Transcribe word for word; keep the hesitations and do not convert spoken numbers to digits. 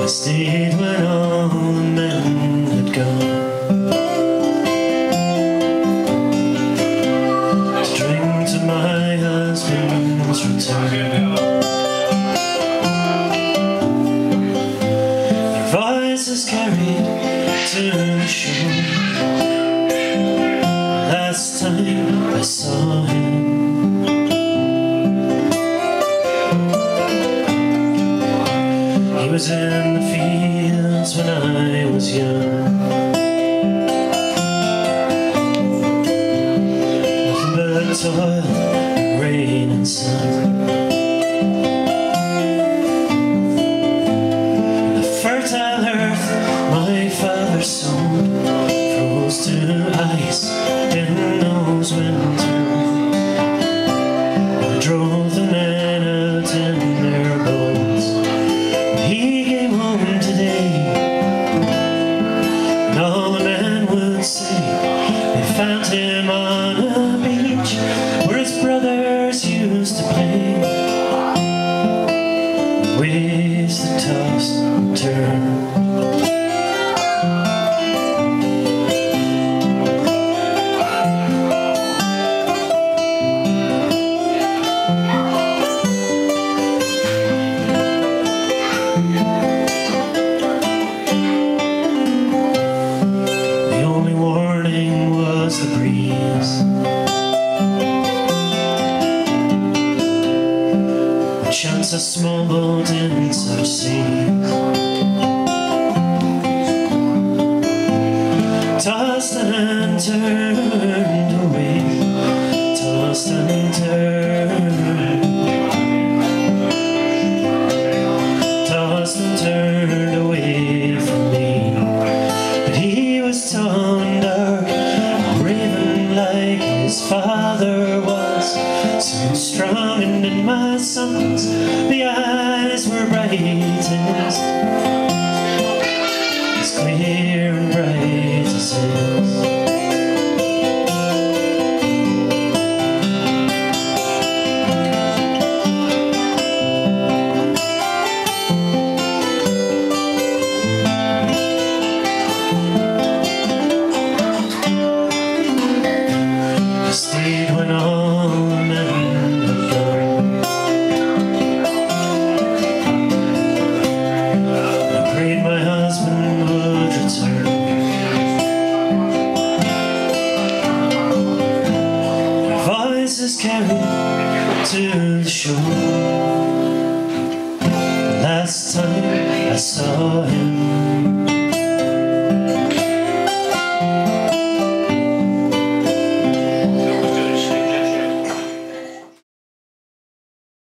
stayed when all the men had gone to drink to my husband's return. Their voices carried to the shore. Last time I saw him, he was in the fields when I was young. Nothing but toil, rain and sun. The fertile earth my father sowed froze to ice in those winters. I drove the men out in their boats. He came home today, and all the men would say they found him on a beach where his brothers used to play. Waves that tossed and turned. The breeze, a chance a small boat in such seas, tossed and turned away, tossed and turned, tossed and turned away from me. But he was tall and dark, like his father was, so strong, and in my sons the eyes were brightest, as clear and bright as his. Stayed when all the men had gone. I prayed my husband would return. Their voices carried to the shore. Last time I saw him,